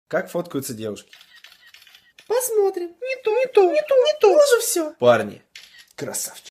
Как фоткаются девушки? Посмотрим. Не то. Уже все. Парни, красавчик.